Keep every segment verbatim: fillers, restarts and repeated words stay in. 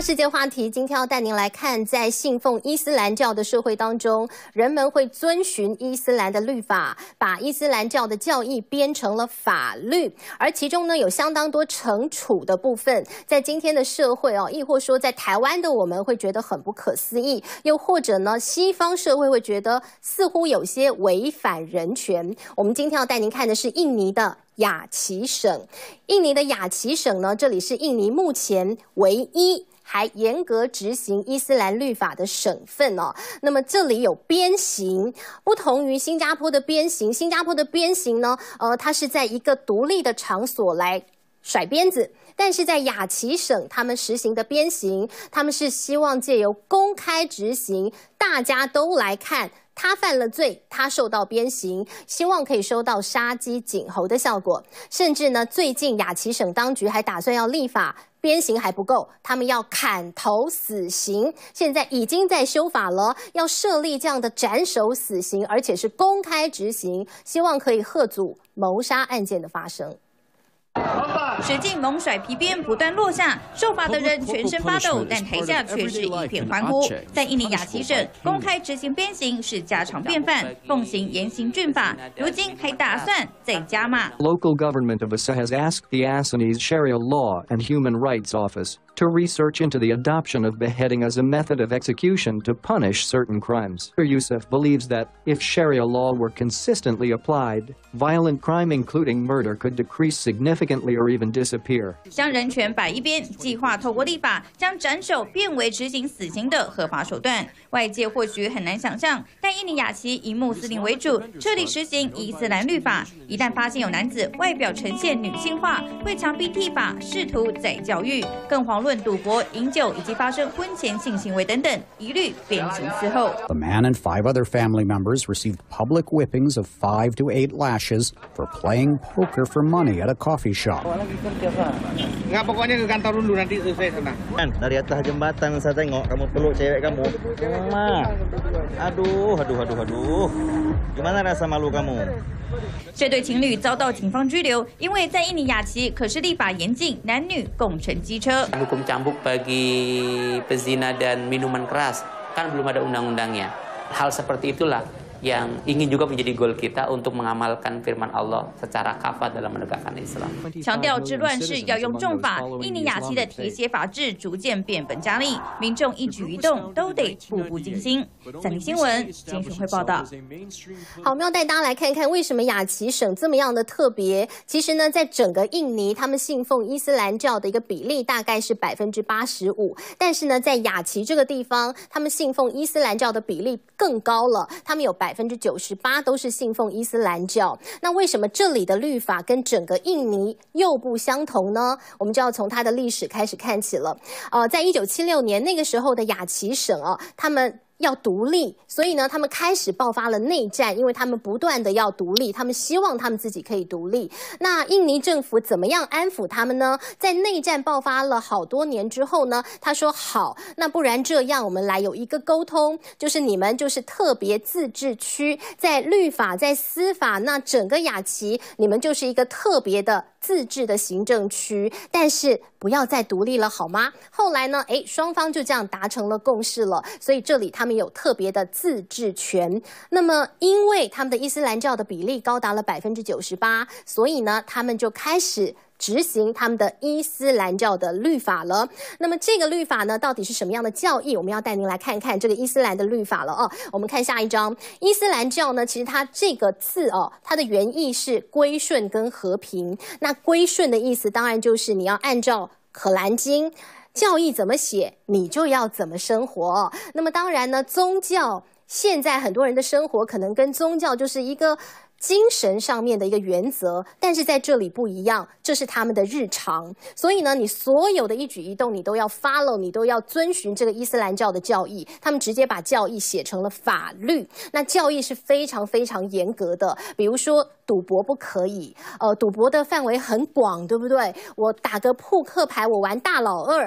世界话题，今天要带您来看，在信奉伊斯兰教的社会当中，人们会遵循伊斯兰的律法，把伊斯兰教的教义编成了法律，而其中呢有相当多惩处的部分。在今天的社会哦，亦或说在台湾的我们会觉得很不可思议，又或者呢西方社会会觉得似乎有些违反人权。我们今天要带您看的是印尼的雅琪省。印尼的雅琪省呢，这里是印尼目前唯一还严格执行伊斯兰律法的省份哦。那么这里有鞭刑，不同于新加坡的鞭刑。新加坡的鞭刑呢，呃，它是在一个独立的场所来甩鞭子。但是在雅琪省，他们实行的鞭刑，他们是希望借由公开执行，大家都来看。他犯了罪，他受到鞭刑，希望可以收到杀鸡儆猴的效果。甚至呢，最近雅琪省当局还打算要立法，鞭刑还不够，他们要砍头死刑。现在已经在修法了，要设立这样的斩首死刑，而且是公开执行，希望可以遏阻谋杀案件的发生。 使劲猛甩皮鞭不断落下，受罚的人全身发抖，但台下却是一片欢呼。在印尼雅琪省，公开执行鞭刑是家常便饭，奉行严刑峻法，如今还打算再加码。 Local government of Aceh has asked the Acehnese Sharia Law and Human Rights Office to research into the adoption of beheading as a method of execution to punish certain crimes. Youssef believes that if Sharia law were consistently applied, violent crime including murder could decrease significantly or even disappear. 将人权摆一边，计划透过立法将斩首变为执行死刑的合法手段。外界或许很难想象，但印尼雅琪以穆斯林为主，彻底实行伊斯兰律法。一旦发现有男子外表呈现女性化，会强逼剃发，试图再教育，更遑论赌博、饮酒以及发生婚前性行为等等，一律鞭刑伺候。 The man and five other family members received public whippings of five to eight lashes for playing poker for money at a coffee shop. Nggak, pokoknya ke kantor dulu nanti selesai sana. Dari atas jembatan saya tengok kamu peluk cewek kamu. Ma. Aduh, aduh, aduh, aduh. Gimana rasa malu kamu? 这对情侣遭到警方拘留，因为在印尼雅琪可是立法严禁男女共乘机车。 Hukum cambuk bagi pezina dan minuman keras kan belum ada undang-undangnya. Hal seperti itulah yang ingin juga menjadi goal kita untuk mengamalkan firman Allah secara kafah dalam menegakkan Islam. 强调治乱世要用重法，印尼雅琪的铁血法治逐渐变本加厉，民众一举一动都得步步惊心。三立新闻金讯会报道。 好，我们要带大家来看看为什么雅琪省这么样的特别。其实呢，在整个印尼，他们信奉伊斯兰教的一个比例大概是百分之八十五，但是呢，在雅琪这个地方，他们信奉伊斯兰教的比例更高了，他们有百分之九十八都是信奉伊斯兰教。那为什么这里的律法跟整个印尼又不相同呢？我们就要从它的历史开始看起了。呃，在一九七六年那个时候的雅琪省哦，他们要独立，所以呢，他们开始爆发了内战，因为他们不断的要独立，他们希望他们自己可以独立。那印尼政府怎么样安抚他们呢？在内战爆发了好多年之后呢，他说好，那不然这样，我们来有一个沟通，就是你们就是特别自治区，在律法、在司法，那整个雅琪你们就是一个特别的自治的行政区，但是不要再独立了，好吗？后来呢，诶，双方就这样达成了共识了，所以这里他们有特别的自治权。那么，因为他们的伊斯兰教的比例高达了百分之九十八，所以呢，他们就开始执行他们的伊斯兰教的律法了。那么这个律法呢，到底是什么样的教义？我们要带您来看看这个伊斯兰的律法了哦。我们看下一章，伊斯兰教呢，其实它这个字哦，它的原意是归顺跟和平。那归顺的意思，当然就是你要按照可兰经教义怎么写，你就要怎么生活。那么当然呢，宗教现在很多人的生活可能跟宗教就是一个精神上面的一个原则，但是在这里不一样，这是他们的日常。所以呢，你所有的一举一动，你都要 follow， 你都要遵循这个伊斯兰教的教义。他们直接把教义写成了法律。那教义是非常非常严格的，比如说赌博不可以，呃，赌博的范围很广，对不对？我打个扑克牌，我玩大老二。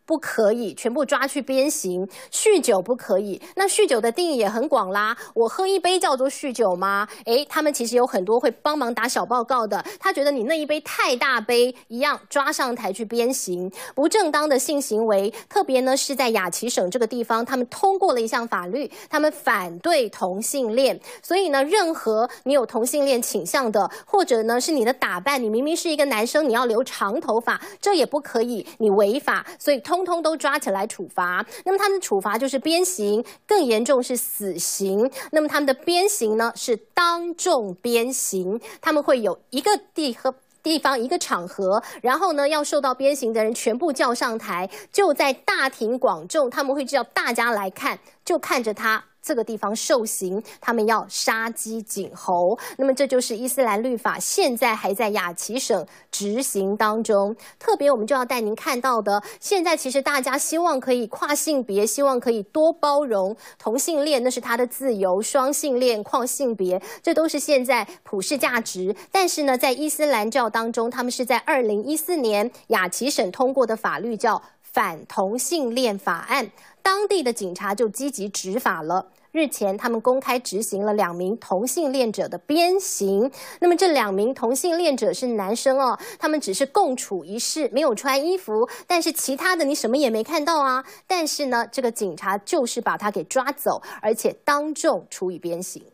不可以，全部抓去鞭刑。酗酒不可以，那酗酒的定义也很广啦。我喝一杯叫做酗酒吗？诶，他们其实有很多会帮忙打小报告的，他觉得你那一杯太大杯，一样抓上台去鞭刑。不正当的性行为，特别呢是在雅琪省这个地方，他们通过了一项法律，他们反对同性恋，所以呢，任何你有同性恋倾向的，或者呢是你的打扮，你明明是一个男生，你要留长头发，这也不可以，你违法，所以通通都抓起来处罚。那么他们的处罚就是鞭刑，更严重是死刑。那么他们的鞭刑呢是当众鞭刑，他们会有一个地和地方一个场合，然后呢要受到鞭刑的人全部叫上台，就在大庭广众，他们会叫大家来看，就看着他这个地方受刑，他们要杀鸡儆猴。那么这就是伊斯兰律法，现在还在雅琪省执行当中。特别我们就要带您看到的，现在其实大家希望可以跨性别，希望可以多包容同性恋，那是他的自由；双性恋、跨性别，这都是现在普世价值。但是呢，在伊斯兰教当中，他们是在二零一四年雅琪省通过的法律叫反同性恋法案，当地的警察就积极执法了。日前，他们公开执行了两名同性恋者的鞭刑。那么这两名同性恋者是男生哦，他们只是共处一室，没有穿衣服，但是其他的你什么也没看到啊。但是呢，这个警察就是把他给抓走，而且当众处以鞭刑。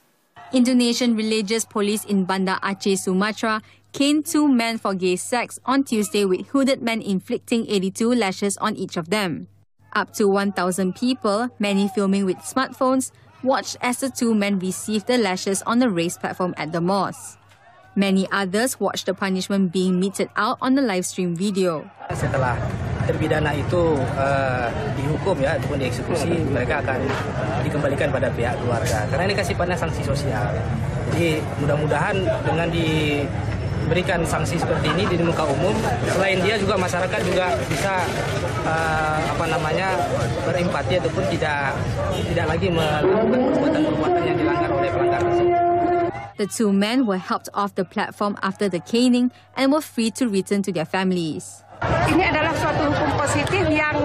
Indonesian Religious Police in Banda Aceh, Sumatra, caned two men for gay sex on Tuesday, with hooded men inflicting eighty-two lashes on each of them. Up to one thousand people, many filming with smartphones, watched as the two men received the lashes on the raised platform at the mosque. Many others watched the punishment being meted out on the live stream video. Setelah terpidana itu uh, dihukum ya ataupun dieksekusi, mereka akan dikembalikan pada pihak keluarga. Karena ini kasih pada sanksi sosial. Jadi mudah-mudahan dengan diberikan sanksi seperti ini di muka umum, selain dia juga masyarakat juga bisa uh, apa namanya berempati ataupun tidak tidak lagi melakukan perbuatan-perbuatan yang dilanggar oleh pelanggar tersebut. The two men were helped off the platform after the caning and were free to return to their families. Ini adalah suatu hukum positif yang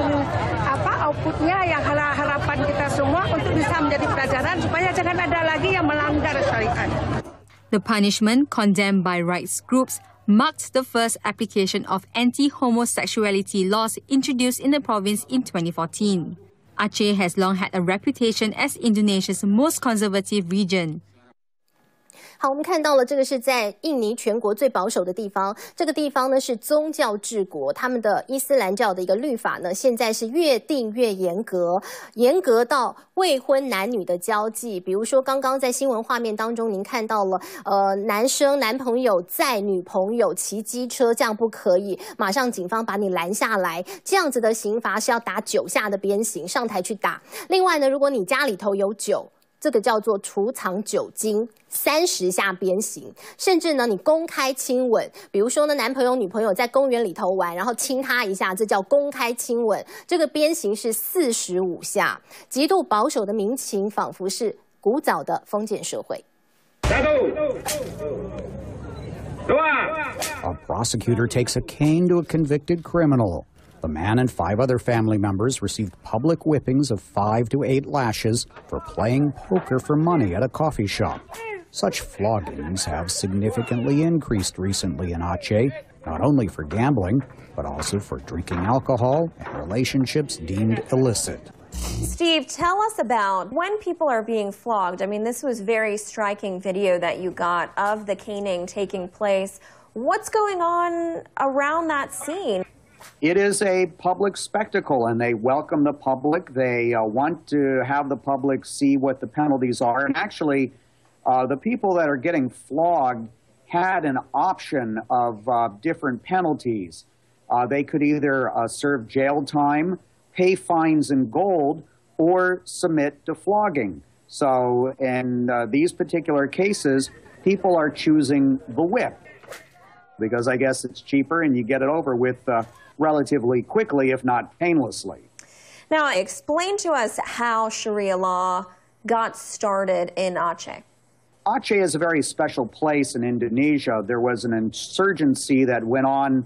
apa outputnya yang harapan kita semua untuk bisa menjadi pelajaran supaya jangan ada lagi yang melanggar syariat. The punishment, condemned by rights groups, marked the first application of anti-homosexuality laws introduced in the province in twenty fourteen. Aceh has long had a reputation as Indonesia's most conservative region. 好，我们看到了这个是在印尼全国最保守的地方，这个地方呢是宗教治国，他们的伊斯兰教的一个律法呢，现在是越定越严格，严格到未婚男女的交际。比如说，刚刚在新闻画面当中，您看到了，呃，男生男朋友载女朋友骑机车，这样不可以，马上警方把你拦下来，这样子的刑罚是要打九下的鞭刑，上台去打。另外呢，如果你家里头有酒，这个叫做储藏酒精，三十下鞭刑。甚至呢，你公开亲吻，比如说呢，男朋友女朋友在公园里头玩，然后亲他一下，这叫公开亲吻，这个鞭刑是四十五下。极度保守的民情，仿佛是古早的封建社会。 A prosecutor takes a cane to a convicted criminal. The man and five other family members received public whippings of five to eight lashes for playing poker for money at a coffee shop. Such floggings have significantly increased recently in Aceh, not only for gambling, but also for drinking alcohol and relationships deemed illicit. Steve, tell us about when people are being flogged. I mean, this was very striking video that you got of the caning taking place. What's going on around that scene? It is a public spectacle, and they welcome the public. They uh, want to have the public see what the penalties are. And actually, uh, the people that are getting flogged had an option of uh, different penalties. Uh, they could either uh, serve jail time, pay fines in gold, or submit to flogging. So in uh, these particular cases, people are choosing the whip because I guess it's cheaper and you get it over with uh, relatively quickly, if not painlessly. Now, explain to us how Sharia law got started in Aceh. Aceh is a very special place in Indonesia. There was an insurgency that went on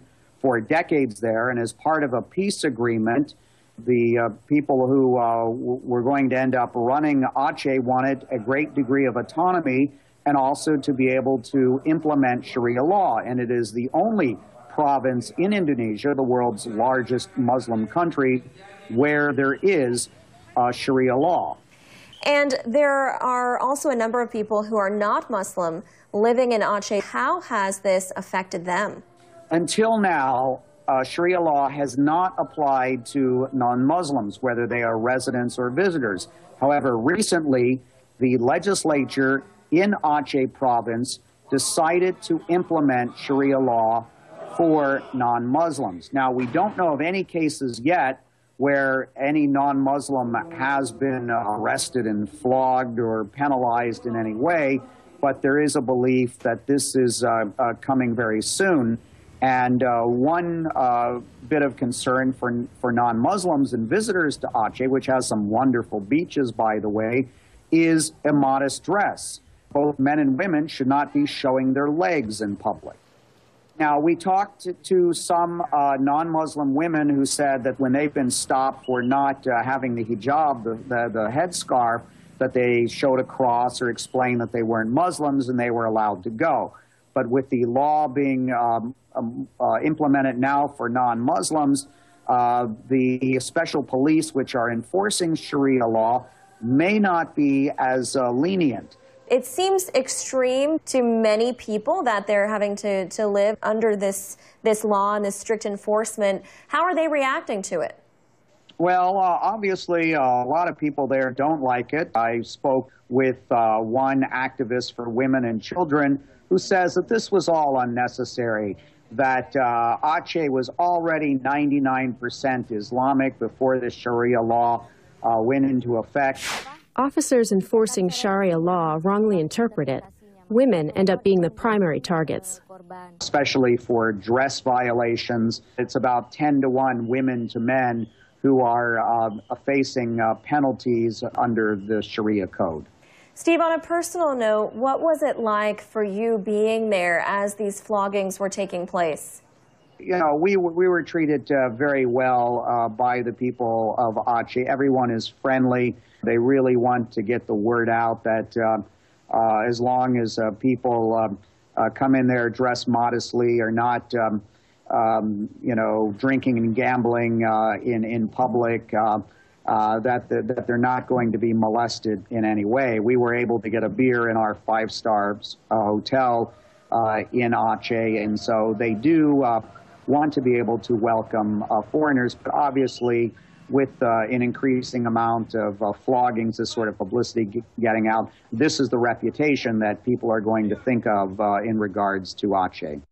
for decades there, and as part of a peace agreement, the uh, people who uh, were going to end up running Aceh wanted a great degree of autonomy and also to be able to implement Sharia law. And it is the only province in Indonesia, the world's largest Muslim country, where there is uh, Sharia law. And there are also a number of people who are not Muslim living in Aceh. How has this affected them? Until now, uh, Sharia law has not applied to non-Muslims, whether they are residents or visitors. However, recently, the legislature in Aceh province decided to implement Sharia law for non-Muslims. Now, we don't know of any cases yet where any non-Muslim has been arrested and flogged or penalized in any way, but there is a belief that this is uh, uh, coming very soon. And uh, one uh, bit of concern for, for non-Muslims and visitors to Aceh, which has some wonderful beaches, by the way, is immodest dress. Both men and women should not be showing their legs in public. Now, we talked to, to some uh, non-Muslim women who said that when they've been stopped for not uh, having the hijab, the, the, the headscarf, that they showed a cross or explained that they weren't Muslims and they were allowed to go. But with the law being um, um, uh, implemented now for non-Muslims, uh, the special police, which are enforcing Sharia law, may not be as uh, lenient. It seems extreme to many people that they're having to, to live under this, this law and this strict enforcement. How are they reacting to it? Well, uh, obviously, uh, a lot of people there don't like it. I spoke with uh, one activist for women and children who says that this was all unnecessary, that uh, Aceh was already ninety-nine percent Islamic before the Sharia law uh, went into effect. Officers enforcing Sharia law wrongly interpret it. Women end up being the primary targets. Especially for dress violations, it's about ten to one women to men who are uh, facing uh, penalties under the Sharia code. Steve, on a personal note, what was it like for you being there as these floggings were taking place? You know, we, we were treated uh, very well uh, by the people of Aceh. Everyone is friendly. They really want to get the word out that uh, uh, as long as uh, people uh, uh, come in there dressed modestly, or not, um, um, you know, drinking and gambling uh, in, in public, uh, uh, that, the, that they're not going to be molested in any way. We were able to get a beer in our five-star uh, hotel uh, in Aceh, and so they do uh, want to be able to welcome uh, foreigners, but obviously with uh, an increasing amount of uh, floggings, this sort of publicity getting out, this is the reputation that people are going to think of uh, in regards to Aceh.